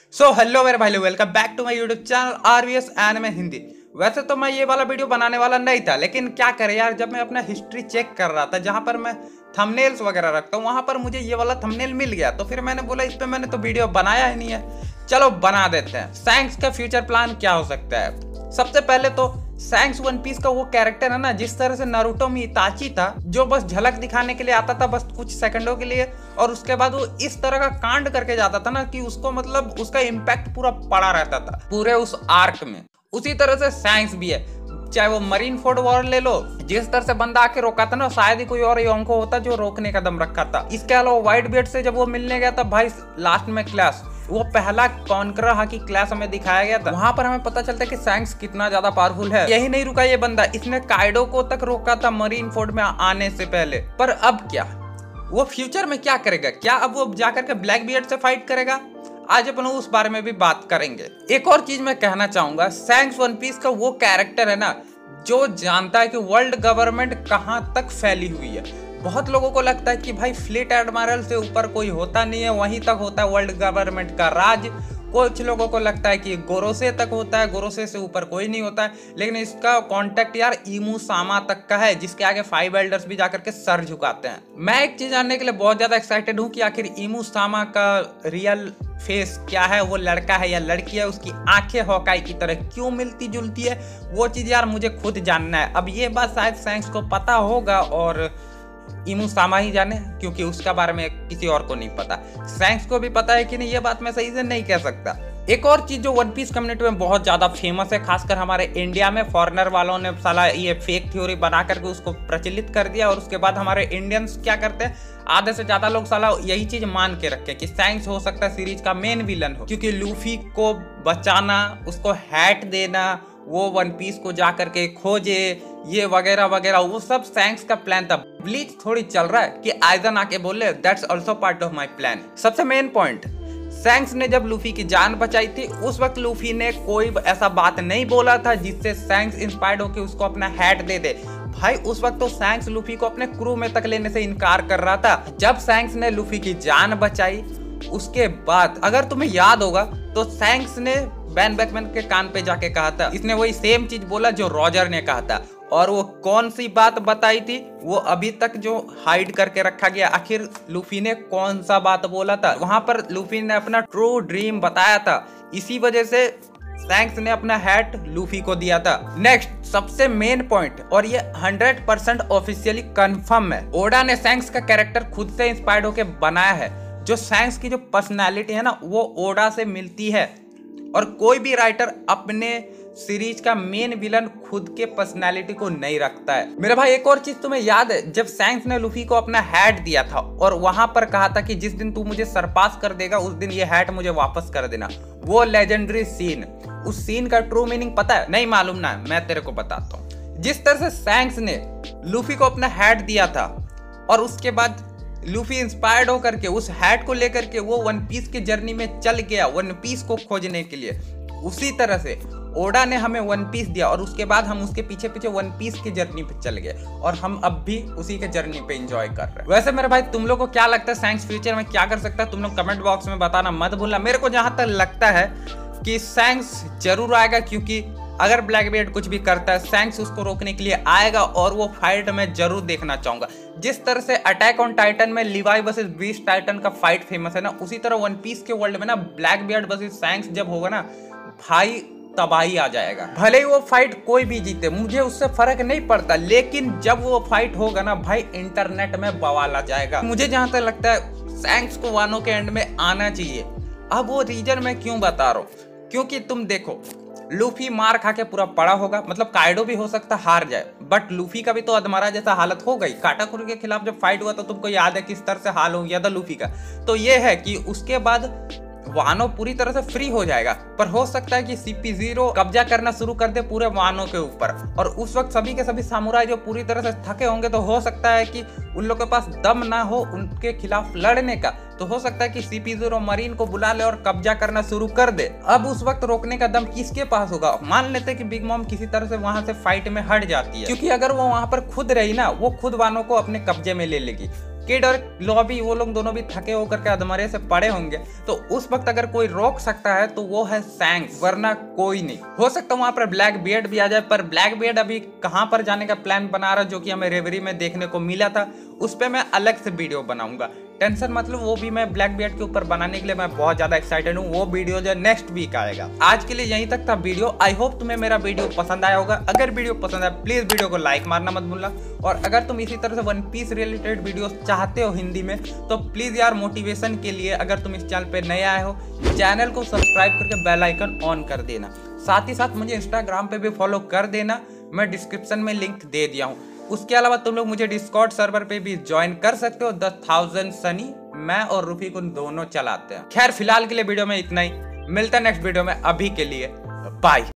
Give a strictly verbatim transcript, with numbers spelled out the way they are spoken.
So hello मेरे भाई लोग, welcome back to my YouTube channel RVS anime Hindi. वैसे तो मैं ये वाला वीडियो बनाने वाला नहीं था, लेकिन क्या करें यार, जब मैं अपना हिस्ट्री चेक कर रहा था जहाँ पर मैं थंबनेल्स वगैरह रखता हूँ, वहाँ पर मुझे ये वाला थंबनेल मिल गया। तो फिर मैंने बोला इस पे मैंने तो वीडियो बनाया ही नहीं है, चलो बना देते हैं। सैंक्स का फ्यूचर प्लान क्या हो सकता है? सबसे पहले तो सैंक्स वन पीस का वो कैरेक्टर है ना, जिस तरह से नारुतो में इताची था, जो बस झलक दिखाने के लिए आता था बस कुछ सेकंडों के लिए, और उसके बाद वो इस तरह का कांड करके जाता था ना कि उसको मतलब उसका इम्पैक्ट पूरा पड़ा रहता था पूरे उस आर्क में। उसी तरह से सैंक्स भी है, चाहे वो मरीन फोर्ड वॉर ले लो, जिस तरह से बंदा आके रोका था ना, शायद ही कोई और योंको होता जो रोकने का दम रखा था। इसके अलावा व्हाइट बियर्ड से जब वो मिलने गया था भाई लास्ट में क्लास, वो पहला कॉन्करर हाकी क्लास हमें दिखाया गया था, वहां पर हमें पता चलता है कि सैंक्स कितना ज्यादा पावरफुल है। यही नहीं रुका ये बंदा, इसने काइडो को तक रोका था मरीन फोर्ड में आने से पहले। पर अब क्या, वो फ्यूचर में क्या करेगा? क्या अब वो जाकर के ब्लैक बियर्ड से फाइट करेगा? आज अपन उस बारे में भी बात करेंगे। एक और चीज मैं कहना चाहूंगा, सैंक्स वन पीस का वो कैरेक्टर है ना जो जानता है कि वर्ल्ड गवर्नमेंट कहां तक फैली हुई है। बहुत लोगों को लगता है कि भाई फ्लीट एडमिरल से ऊपर कोई होता नहीं है, वहीं तक होता है वर्ल्ड गवर्नमेंट का राज। कुछ लोगों को लगता है कि गोरोसे तक होता है, गोरोसे से ऊपर कोई नहीं होता है, लेकिन इसका कांटेक्ट यार इमू सामा तक का है, जिसके आगे फाइव एल्डर्स भी जाकर के सर झुकाते हैं। मैं एक चीज जानने के लिए बहुत ज्यादा एक्साइटेड हूँ कि आखिर इमू सामा का रियल फेस क्या है, वो लड़का है या लड़की है, उसकी आंखें हॉकाई की तरह क्यों मिलती जुलती है, वो चीज यार मुझे खुद जानना है। अब ये बात शायद सैंक्स को पता होगा और इमू सामा ही जाने, क्योंकि उसका बारे में किसी और को नहीं पता। सैंक्स को भी पता है कि नहीं, ये बात मैं सही से नहीं कह सकता। एक और चीज जो वन पीस कम्युनिटी में बहुत ज्यादा फेमस है, खासकर हमारे इंडिया में, फॉरेनर वालों ने साला ये फेक थ्योरी बना करके उसको प्रचलित कर दिया, और उसके बाद हमारे इंडियंस क्या करते हैं, आधे से ज्यादा लोग साला यही चीज मान के रखे कि सैंक्स हो सकता है सीरीज का मेन विलन हो, क्योंकि लूफी को बचाना, उसको हैट देना, वो वन पीस को जा करके खोजे, ये वगैरह वगैरह, वो सब सैंक्स का प्लान था। ब्लीच थोड़ी चल रहा है कि आइजन आके बोले that's also part of my plan. सबसे मेन पॉइंट, सैंक्स ने जब लूफी की जान बचाई थी, उस वक्त लूफी ने कोई ऐसा बात नहीं बोला था जिससे सैंक्स इंस्पायर्ड होकर उसको अपना हैट दे दे। भाई उस वक्त तो सैंक्स लूफी को अपने क्रू में तक लेने से इनकार कर रहा था। जब सैंक्स ने लूफी की जान बचाई, उसके बाद अगर तुम्हें याद होगा तो सैंक्स ने बैन बैकमैन के कान पे जाके कहा था, इसने वही सेम चीज बोला जो रॉजर ने कहा था। और वो कौन सी बात बताई थी, वो अभी तक जो हाइड करके रखा गया। आखिर लूफी ने कौन सा बात बोला था? वहां पर लूफी ने अपना ट्रू ड्रीम बताया था, इसी वजह से सैंक्स ने अपना हैट लूफी को दिया था। नेक्स्ट सबसे मेन पॉइंट, और ये हंड्रेड परसेंट ऑफिशियली कंफर्म है, ओडा ने सैंक्स का कैरेक्टर खुद से इंस्पायर्ड होकर बनाया है। जो सैंक्स की जो पर्सनैलिटी है ना, वो ओडा से मिलती है, और कोई भी राइटर अपने सीरीज का मेन विलन खुद के पर्सनालिटी को नहीं रखता है। मेरे भाई एक और चीज तुम्हें याद है, जब सैंक्स ने लूफी को अपना हैट दिया था और वहां पर कहा था कि जिस दिन तू मुझे सरपास कर देगा उस दिन ये हैट मुझे वापस कर देना, वो लेजेंडरी सीन, उस सीन का ट्रू मीनिंग पता है? नहीं मालूम ना, मैं तेरे को बताता हूँ। जिस तरह से सैंक्स ने लूफी को अपना हैट दिया था और उसके बाद लूफी इंस्पायर्ड होकर के उस हैट को लेकर के वो वन पीस की जर्नी में चल गया वन पीस को खोजने के लिए, उसी तरह से ओडा ने हमें वन पीस दिया और उसके बाद हम उसके पीछे पीछे वन पीस की जर्नी पे चल गए, और हम अब भी उसी के जर्नी पे एंजॉय कर रहे हैं। वैसे मेरे भाई तुम लोग को क्या लगता है सैंक्स फ्यूचर में क्या कर सकता है? तुम लोग कमेंट बॉक्स में बताना मत भूलना। मेरे को जहां तक लगता है कि सैंक्स जरूर आएगा, क्योंकि अगर ब्लैक बियर्ड कुछ भी करता है सैंक्स उसको रोकने के लिए आएगा, और वो फाइट मैं जरूर देखना चाहूंगा। जिस तरह से अटैक ऑन टाइटन में लिवाई वर्सेस बीस्ट टाइटन का फाइट फेमस है ना, उसी तरह वन पीस के वर्ल्ड में ना ब्लैक बियर्ड वर्सेस सैंक्स जब होगा ना, भाई तबाही आ जाएगा। भले ही वो फाइट कोई भी जीते, मुझे उससे फर्क नहीं पड़ता, लेकिन जब वो फाइट होगा ना भाई, इंटरनेट में बवाल आ जाएगा। मुझे जहां तक लगता है सैंक्स को वानो के एंड में आना चाहिए। अब वो रीजन मैं क्यों बता रहा हूँ, क्योंकि तुम देखो लूफी मार खा के पूरा पड़ा होगा, मतलब काइडो भी हो सकता हार जाए, बट लूफी का भी तो अधमरा जैसा हालत हो गई। काटाकुर के खिलाफ जब फाइट हुआ तो तुमको याद है किस तरह से हाल हो गया था लूफी का। तो ये है कि उसके बाद वानो पूरी तरह से फ्री हो जाएगा, पर हो सकता है कि सीपी ज़ीरो कब्जा करना शुरू कर दे पूरे वानो के ऊपर, और उस वक्त सभी के सभी सामुराई जो पूरी तरह से थके होंगे, तो हो सकता है कि उन लोगों के पास दम ना हो उनके खिलाफ लड़ने का। तो हो सकता है कि सीपी ज़ीरो मरीन को बुला ले और कब्जा करना शुरू कर दे। अब उस वक्त रोकने का दम किसके पास होगा? मान लेते कि बिग मॉम किसी तरह से वहां से फाइट में हट जाती है, क्योंकि अगर वो वहां पर खुद रही ना, वो खुद वानो को अपने कब्जे में ले लेगी। किड और लॉबी वो लोग दोनों भी थके होकर के अधमरे से पड़े होंगे, तो उस वक्त अगर कोई रोक सकता है तो वो है सैंक्स, वरना कोई नहीं। हो सकता है वहां पर ब्लैक बियर्ड भी आ जाए, पर ब्लैक बियर्ड अभी कहां पर जाने का प्लान बना रहा, जो कि हमें रेवरी में देखने को मिला था, उस पर मैं अलग से वीडियो बनाऊंगा। टेंशन मतलब वो भी मैं ब्लैक बियर्ड के ऊपर बनाने के लिए मैं बहुत ज्यादा एक्साइटेड हूँ। वो वीडियो जो नेक्स्ट वीक आएगा। आज के लिए यहीं तक था वीडियो। आई होप तुम्हें मेरा वीडियो पसंद आया होगा। अगर वीडियो पसंद आया प्लीज वीडियो को लाइक मारना मत भूलना, और अगर तुम इसी तरह से वन पीस रिलेटेड वीडियो चाहते हो हिंदी में, तो प्लीज यार मोटिवेशन के लिए अगर तुम इस चैनल पे नए आए हो, चैनल को सब्सक्राइब करके बेल आइकन ऑन कर देना। साथ ही साथ मुझे इंस्टाग्राम पे भी फॉलो कर देना, मैं डिस्क्रिप्शन में लिंक दे दिया हूँ। उसके अलावा तुम लोग मुझे डिस्कॉर्ड सर्वर पे भी ज्वाइन कर सकते हो। द थाउजेंड सनी, मैं और रूफी को दोनों चलाते हैं। खैर फिलहाल के लिए वीडियो में इतना ही, मिलता है नेक्स्ट वीडियो में। अभी के लिए बाय।